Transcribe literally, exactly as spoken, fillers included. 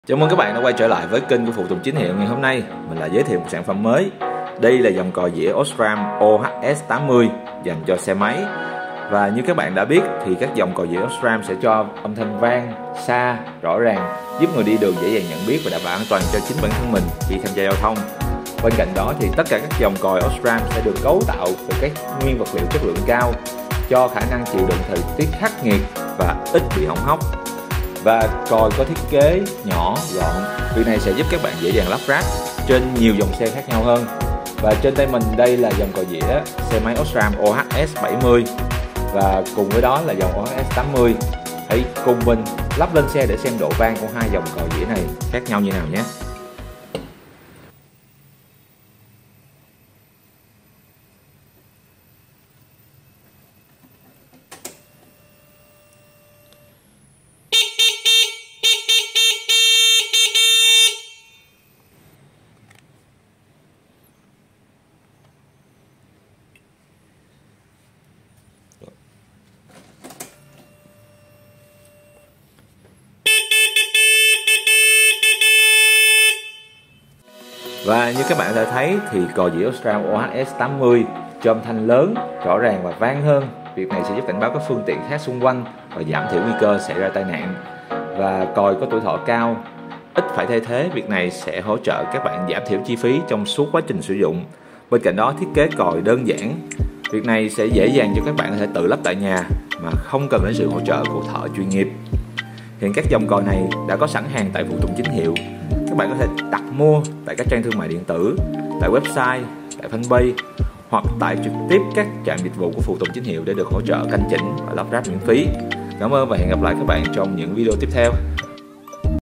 Chào mừng các bạn đã quay trở lại với kênh của Phụ Tùng Chính Hiệu. Ngày hôm nay mình lại giới thiệu một sản phẩm mới. Đây là dòng còi dĩa Osram O H S tám mươi dành cho xe máy. Và như các bạn đã biết thì các dòng còi dĩa Osram sẽ cho âm thanh vang, xa, rõ ràng, giúp người đi đường dễ dàng nhận biết và đảm bảo an toàn cho chính bản thân mình khi tham gia giao thông. Bên cạnh đó thì tất cả các dòng còi Osram sẽ được cấu tạo từ các nguyên vật liệu chất lượng cao, cho khả năng chịu đựng thời tiết khắc nghiệt và ít bị hỏng hóc. Và còi có thiết kế nhỏ, gọn. Việc này sẽ giúp các bạn dễ dàng lắp ráp trên nhiều dòng xe khác nhau hơn. Và trên tay mình đây là dòng còi dĩa xe máy Osram O H S bảy mươi. Và cùng với đó là dòng O H S tám mươi. Hãy cùng mình lắp lên xe để xem độ vang của hai dòng còi dĩa này khác nhau như nào nhé. Và như các bạn có thể thấy thì còi dĩa Osram O H S tám mươi cho âm thanh lớn, rõ ràng và vang hơn. Việc này sẽ giúp cảnh báo các phương tiện khác xung quanh và giảm thiểu nguy cơ xảy ra tai nạn. Và còi có tuổi thọ cao, ít phải thay thế. Việc này sẽ hỗ trợ các bạn giảm thiểu chi phí trong suốt quá trình sử dụng. Bên cạnh đó, thiết kế còi đơn giản. Việc này sẽ dễ dàng cho các bạn có thể tự lắp tại nhà mà không cần đến sự hỗ trợ của thợ chuyên nghiệp. Hiện các dòng còi này đã có sẵn hàng tại Phụ Tùng Chính Hiệu. Các bạn có thể đặt mua tại các trang thương mại điện tử, tại website, tại fanpage hoặc tại trực tiếp các trạm dịch vụ của Phụ Tùng Chính Hiệu để được hỗ trợ canh chỉnh và lắp ráp miễn phí. Cảm ơn và hẹn gặp lại các bạn trong những video tiếp theo.